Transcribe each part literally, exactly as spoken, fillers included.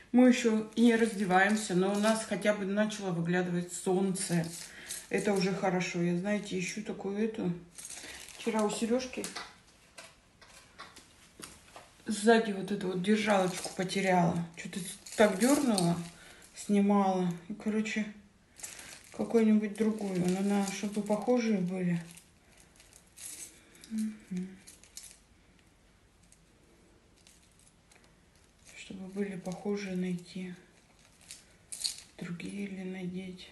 Мы еще и не раздеваемся, но у нас хотя бы начало выглядывать солнце. Это уже хорошо. Я, знаете, ищу такую эту. Вчера у Сережки сзади вот эту вот держалочку потеряла. Что-то так дернула, снимала. И, короче, какую-нибудь другую. Но надо, чтобы похожие были. Угу. Чтобы были похожие, найти. Другие или надеть.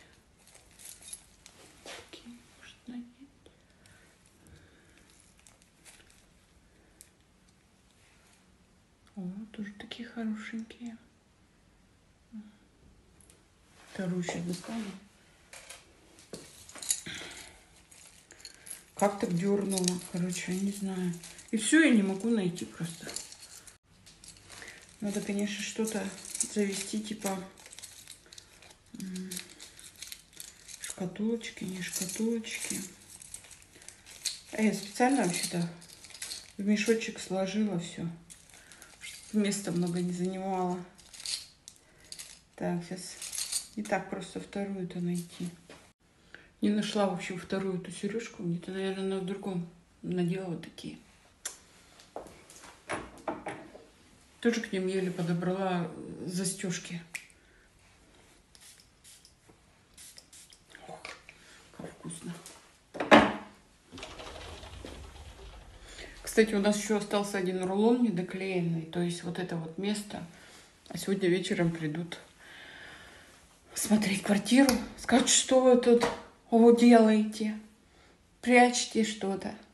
Такие, может, надеть. О, тоже такие хорошенькие. Вторую сейчас достану. Как так дернула, короче, я не знаю. И все, я не могу найти просто. Надо, конечно, что-то завести, типа шкатулочки, не шкатулочки. А я специально вообще-то в мешочек сложила все, чтобы места много не занимала. Так, сейчас и так просто вторую-то найти. Не нашла вообще вторую эту сережку. Где-то, наверное, на другом надела вот такие. Тоже к ним еле подобрала застежки. Ох, как вкусно. Кстати, у нас еще остался один рулон недоклеенный. То есть вот это вот место. А сегодня вечером придут смотреть квартиру. Скажут, что вы тут делаете. Прячьте что-то.